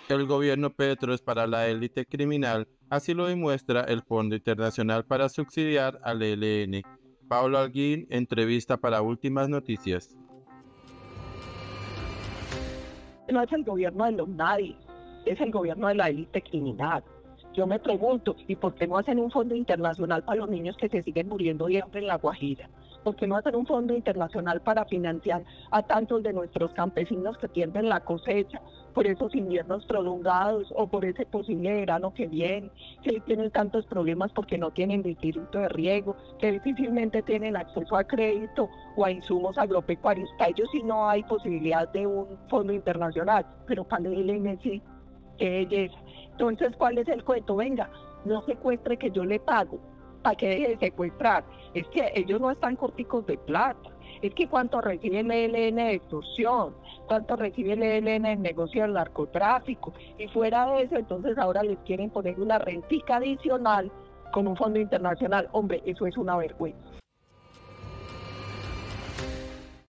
El gobierno Petro es para la élite criminal, así lo demuestra el Fondo Internacional para subsidiar al ELN. Pablo Alguín, entrevista para Últimas Noticias. No es el gobierno de los nadie, es el gobierno de la élite criminal. Yo me pregunto, ¿y por qué no hacen un fondo internacional para los niños que se siguen muriendo de hambre en La Guajira? ¿Por qué no hacen un fondo internacional para financiar a tantos de nuestros campesinos que pierden la cosecha por esos inviernos prolongados o por ese posible verano que viene, que tienen tantos problemas porque no tienen distrito de riego, que difícilmente tienen acceso a crédito o a insumos agropecuarios? Para ellos sí no hay posibilidad de un fondo internacional, pero para el INE sí, qué belleza. Entonces, ¿cuál es el cuento? Venga, no secuestre que yo le pago. ¿Para qué deje de secuestrar? Es que ellos no están corticos de plata. Es que cuánto recibe el ELN de extorsión, cuánto recibe el ELN en negocio del narcotráfico. Y fuera de eso, entonces ahora les quieren poner una rentica adicional con un fondo internacional. Hombre, eso es una vergüenza.